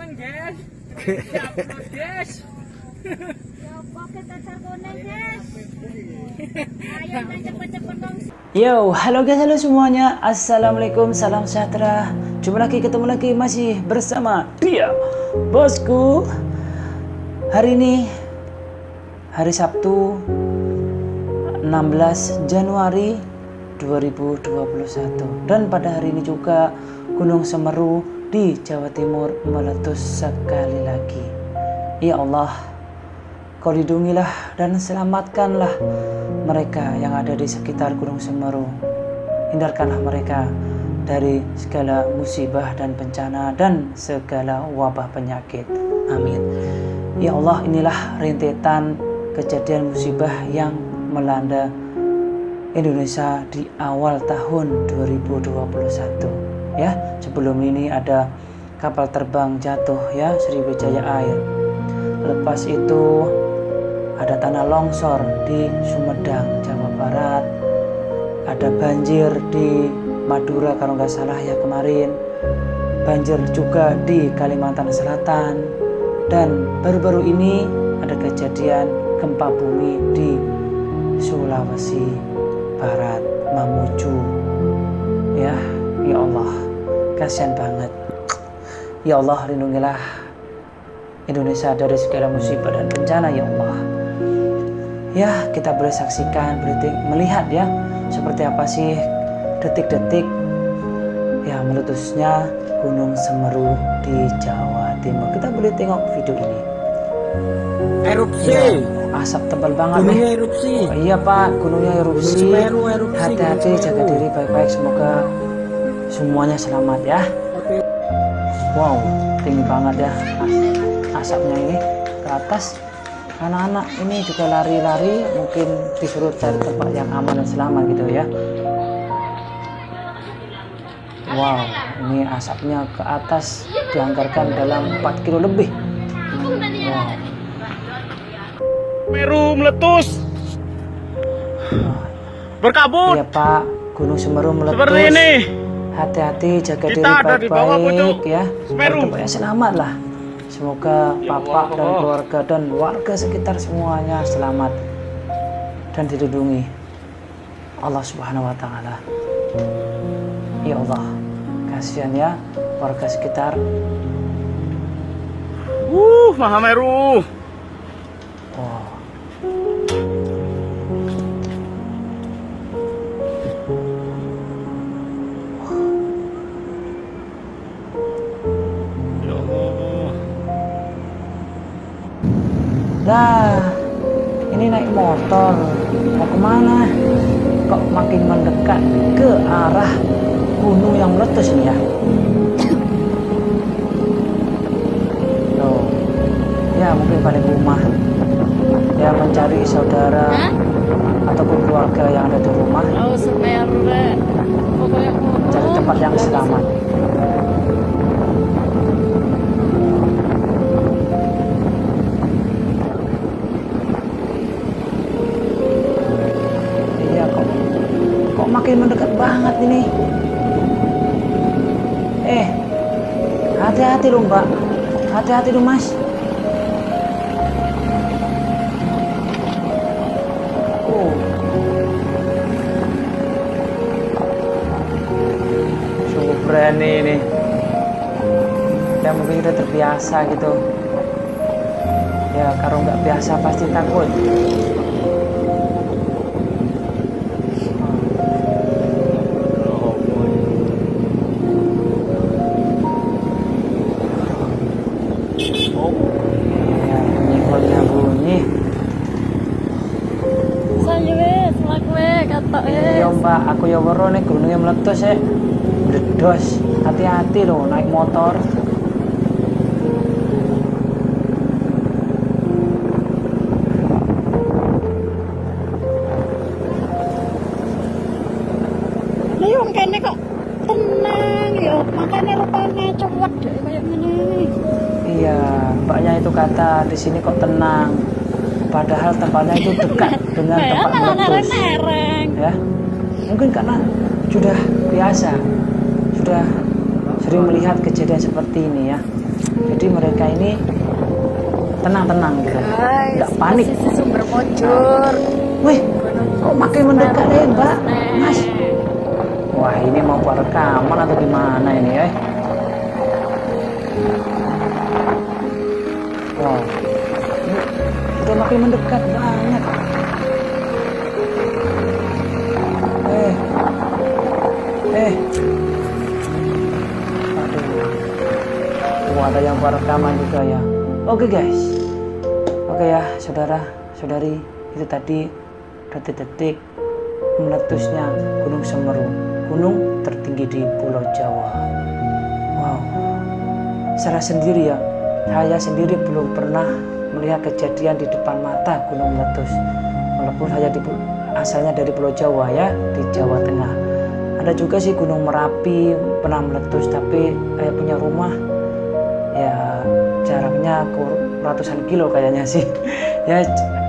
Tenang, Des. Siap, Des. Yo, halo guys, halo semuanya. Assalamualaikum, salam sejahtera. Jumpa lagi, ketemu lagi, masih bersama dia, bosku. Hari ini hari Sabtu 16 Januari 2021. Dan pada hari ini juga Gunung Semeru di Jawa Timur meletus sekali lagi. Ya Allah, Kau lindungilah dan selamatkanlah mereka yang ada di sekitar Gunung Semeru. Hindarkanlah mereka dari segala musibah dan bencana dan segala wabah penyakit. Amin. Ya Allah, inilah rentetan kejadian musibah yang melanda Indonesia di awal tahun 2021. Ya, sebelum ini ada kapal terbang jatuh ya, Sriwijaya Air. Lepas itu ada tanah longsor di Sumedang, Jawa Barat. Ada banjir di Madura kalau nggak salah ya kemarin. Banjir juga di Kalimantan Selatan. Dan baru-baru ini ada kejadian gempa bumi di Sulawesi Barat, Mamuju. Ya Allah, kasihan banget. Ya Allah, lindungilah Indonesia dari segala musibah dan bencana ya Allah. Ya, kita boleh saksikan, melihat ya seperti apa sih detik-detik ya meletusnya Gunung Semeru di Jawa Timur. Kita boleh tengok video ini. Erupsi. Ya, asap tebal banget nih. Erupsi. Oh, iya Pak, gunungnya erupsi. Hati-hati, jaga diri baik-baik. Semoga semuanya selamat ya. Wow, tinggi banget ya asapnya ini ke atas. Anak-anak ini juga lari-lari, mungkin disuruh cari tempat yang aman dan selamat gitu ya. Wow, ini asapnya ke atas dianggarkan dalam 4 kilo lebih. Wow. Semeru meletus. Berkabut. Iya Pak, Gunung Semeru meletus. Seperti ini. Hati-hati, jaga diri Ada di bawah baik-baik ya. Semeru. Tempatnya selamat lah. Semoga Bapak dan keluarga dan warga sekitar semuanya selamat dan dilindungi Allah Subhanahu wa Ta'ala. Ya Allah, kasihan ya warga sekitar. Mahameru. Oh. Lah, ini naik motor mau kemana? Kok makin mendekat ke arah gunung yang meletus ini ya? Loh, ya mungkin balik rumah. Ya mencari saudara ataupun keluarga yang ada di rumah. Oh, Semeru deh. Pokoknya Mencari tempat yang selamat. Makin mendekat banget ini. Hati-hati loh Mbak, hati-hati loh Mas. Sungguh berani ini. Ya mungkin kita terbiasa gitu. Ya kalau nggak biasa pasti takut. Iya Mbak, aku ya weruh nih gunungnya meletus ya. Meledos, hati-hati loh naik motor. Liung kene kok tenang ya, makanya rupanya cewek deh kayak gini. Iya, Mbaknya itu kata di sini kok tenang. Padahal tempatnya itu dekat dengan tempat meletus. Ya, mungkin karena sudah biasa, sudah sering melihat kejadian seperti ini ya. Jadi mereka ini tenang-tenang gitu, nggak panik. Posisi sumber mojur. Wih, kok makin mendekat ya Mbak, Mas? Wah, ini mau buat rekaman atau gimana ini ya? Wow, ini udah makin mendekat banget. Aduh, ada yang buat rekaman juga ya. Oke guys, oke ya saudara-saudari, itu tadi detik-detik meletusnya Gunung Semeru, gunung tertinggi di Pulau Jawa. Wow, saya sendiri belum pernah melihat kejadian di depan mata gunung meletus, walaupun asalnya dari Pulau Jawa ya, di Jawa Tengah. Ada juga sih Gunung Merapi pernah meletus, tapi saya punya rumah ya jaraknya ratusan kilo kayaknya sih. Ya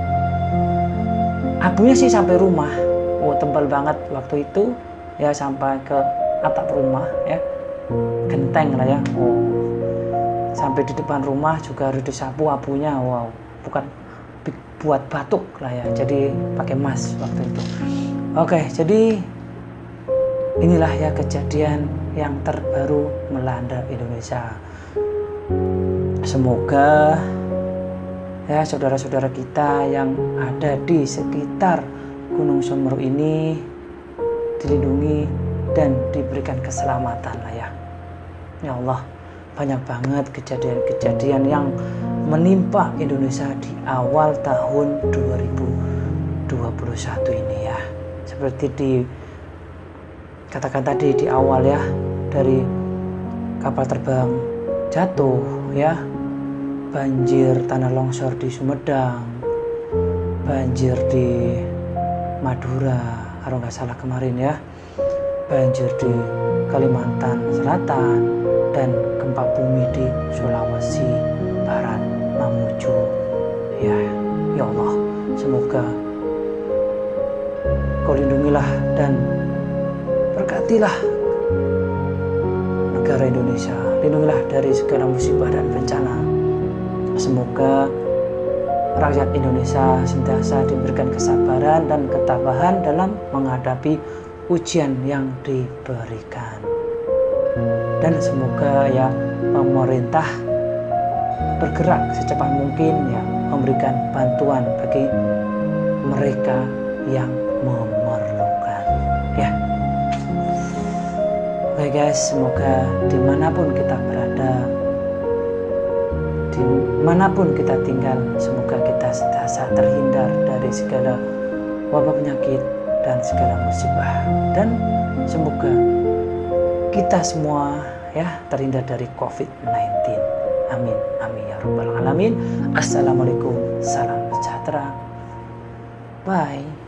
abunya sih sampai rumah. Oh, tebal banget waktu itu ya, sampai ke atap rumah ya, genteng lah ya. Oh, sampai di depan rumah juga harus disapu abunya. Wow, bukan buat batuk lah ya, jadi pakai mas waktu itu. Oke, jadi inilah ya kejadian yang terbaru melanda Indonesia. Semoga ya saudara-saudara kita yang ada di sekitar Gunung Semeru ini dilindungi dan diberikan keselamatan lah ya. Ya Allah, banyak banget kejadian-kejadian yang menimpa Indonesia di awal tahun 2021 ini ya. Seperti katakan tadi di awal ya, dari kapal terbang jatuh ya, banjir tanah longsor di Sumedang, banjir di Madura kalau nggak salah kemarin ya, banjir di Kalimantan Selatan, dan gempa bumi di Sulawesi Barat Mamuju ya. Ya Allah, semoga Kau lindungilah dan berkatilah negara Indonesia, lindungilah dari segala musibah dan bencana. Semoga rakyat Indonesia sentiasa diberikan kesabaran dan ketabahan dalam menghadapi ujian yang diberikan. Dan semoga ya pemerintah bergerak secepat mungkin ya, memberikan bantuan bagi mereka yang memerlukan ya. Oke guys, semoga dimanapun kita berada, dimanapun kita tinggal, semoga kita sentiasa terhindar dari segala wabah penyakit dan segala musibah, dan semoga kita semua ya terhindar dari COVID-19. Amin, amin ya rabbal alamin. Assalamualaikum, salam sejahtera. Bye.